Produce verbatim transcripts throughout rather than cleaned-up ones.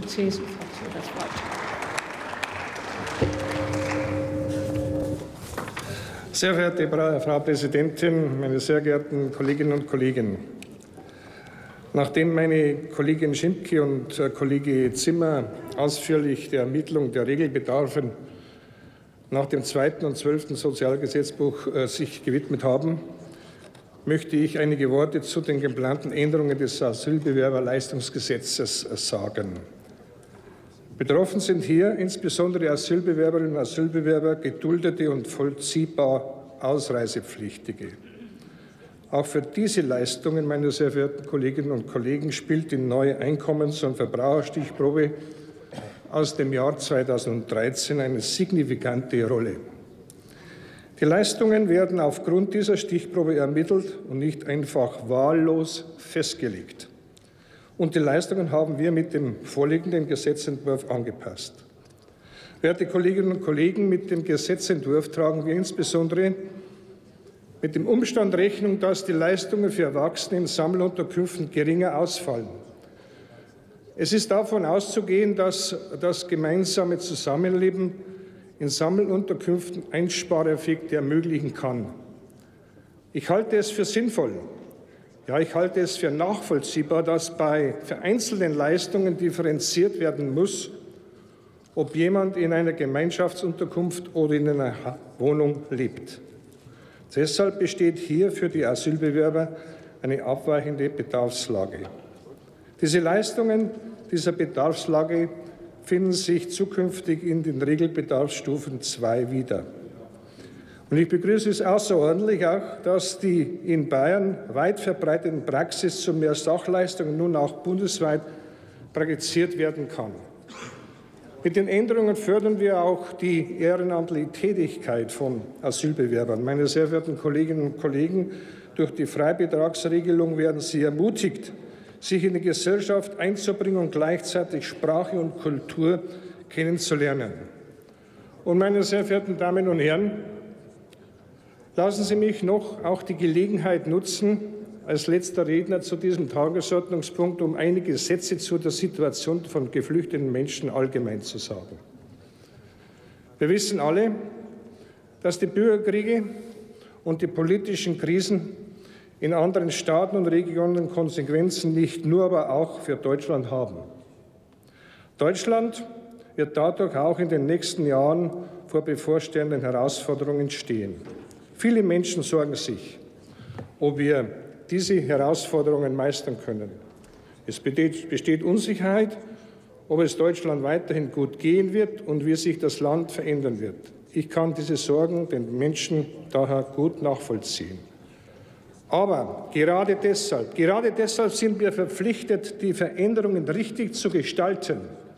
C S U-Fraktion das Wort. Sehr verehrte Frau Präsidentin, meine sehr geehrten Kolleginnen und Kollegen! Nachdem meine Kollegin Schimke und Kollege Zimmer ausführlich der Ermittlung der Regelbedarfe nach dem zweiten und zwölften Sozialgesetzbuch äh, sich gewidmet haben, möchte ich einige Worte zu den geplanten Änderungen des Asylbewerberleistungsgesetzes sagen. Betroffen sind hier insbesondere Asylbewerberinnen und Asylbewerber, Geduldete und vollziehbar Ausreisepflichtige. Auch für diese Leistungen, meine sehr verehrten Kolleginnen und Kollegen, spielt die neue Einkommens- und Verbraucherstichprobe aus dem Jahr zweitausenddreizehn eine signifikante Rolle. Die Leistungen werden aufgrund dieser Stichprobe ermittelt und nicht einfach wahllos festgelegt. Und die Leistungen haben wir mit dem vorliegenden Gesetzentwurf angepasst. Werte Kolleginnen und Kollegen, mit dem Gesetzentwurf tragen wir insbesondere mit dem Umstand Rechnung, dass die Leistungen für Erwachsene in Sammelunterkünften geringer ausfallen. Es ist davon auszugehen, dass das gemeinsame Zusammenleben in Sammelunterkünften Einspareffekte ermöglichen kann. Ich halte es für sinnvoll, ja, ich halte es für nachvollziehbar, dass bei vereinzelten Leistungen differenziert werden muss, ob jemand in einer Gemeinschaftsunterkunft oder in einer Wohnung lebt. Deshalb besteht hier für die Asylbewerber eine abweichende Bedarfslage. Diese Leistungen dieser Bedarfslage finden sich zukünftig in den Regelbedarfsstufen zwei wieder. Und ich begrüße es außerordentlich auch, dass die in Bayern weit verbreiteten Praxis zu mehr Sachleistungen nun auch bundesweit praktiziert werden kann. Mit den Änderungen fördern wir auch die ehrenamtliche Tätigkeit von Asylbewerbern. Meine sehr verehrten Kolleginnen und Kollegen, durch die Freibetragsregelung werden sie ermutigt, sich in die Gesellschaft einzubringen und gleichzeitig Sprache und Kultur kennenzulernen. Und meine sehr verehrten Damen und Herren, lassen Sie mich noch auch die Gelegenheit nutzen, als letzter Redner zu diesem Tagesordnungspunkt, um einige Sätze zu der Situation von geflüchteten Menschen allgemein zu sagen. Wir wissen alle, dass die Bürgerkriege und die politischen Krisen in anderen Staaten und Regionen Konsequenzen nicht nur, aber auch für Deutschland haben. Deutschland wird dadurch auch in den nächsten Jahren vor bevorstehenden Herausforderungen stehen. Viele Menschen sorgen sich, ob wir diese Herausforderungen meistern können. Es besteht Unsicherheit, ob es Deutschland weiterhin gut gehen wird und wie sich das Land verändern wird. Ich kann diese Sorgen den Menschen daher gut nachvollziehen. Aber gerade deshalb, gerade deshalb sind wir verpflichtet, die Veränderungen richtig zu gestalten,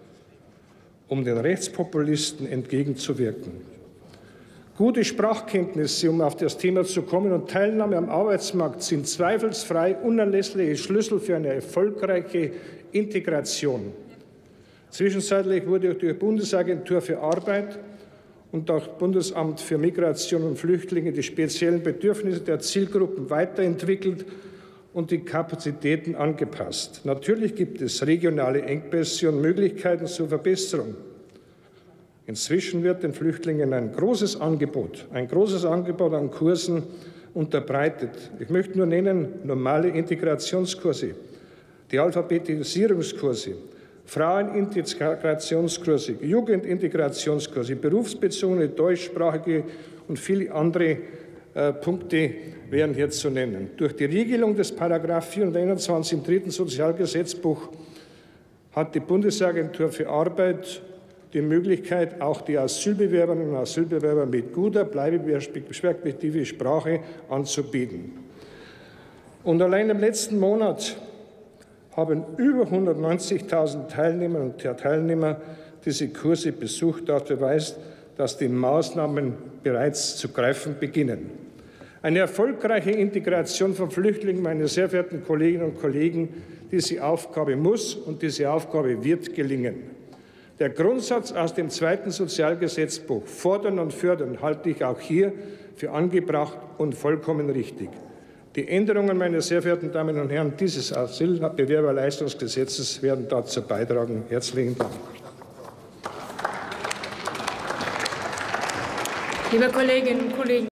um den Rechtspopulisten entgegenzuwirken. Gute Sprachkenntnisse, um auf das Thema zu kommen, und Teilnahme am Arbeitsmarkt sind zweifelsfrei unerlässliche Schlüssel für eine erfolgreiche Integration. Zwischenzeitlich wurde durch die Bundesagentur für Arbeit und auch Bundesamt für Migration und Flüchtlinge die speziellen Bedürfnisse der Zielgruppen weiterentwickelt und die Kapazitäten angepasst. Natürlich gibt es regionale Engpässe und Möglichkeiten zur Verbesserung. Inzwischen wird den Flüchtlingen ein großes Angebot, ein großes Angebot an Kursen unterbreitet. Ich möchte nur nennen, normale Integrationskurse, die Alphabetisierungskurse, Frauenintegrationskurse, Jugendintegrationskurse, berufsbezogene deutschsprachige und viele andere äh, Punkte wären hier zu nennen. Durch die Regelung des Paragraph vierhunderteinundzwanzig im dritten Sozialgesetzbuch hat die Bundesagentur für Arbeit die Möglichkeit, auch die Asylbewerberinnen und Asylbewerber mit guter Bleibeperspektive Sprache anzubieten. Und allein im letzten Monat haben über hundertneunzigtausend Teilnehmerinnen und Teilnehmer diese Kurse besucht. Das beweist, dass die Maßnahmen bereits zu greifen beginnen. Eine erfolgreiche Integration von Flüchtlingen, meine sehr verehrten Kolleginnen und Kollegen, diese Aufgabe muss und diese Aufgabe wird gelingen. Der Grundsatz aus dem zweiten Sozialgesetzbuch, fordern und fördern, halte ich auch hier für angebracht und vollkommen richtig. Die Änderungen, meine sehr verehrten Damen und Herren, dieses Asylbewerberleistungsgesetzes werden dazu beitragen. Herzlichen Dank. Liebe Kolleginnen und Kollegen,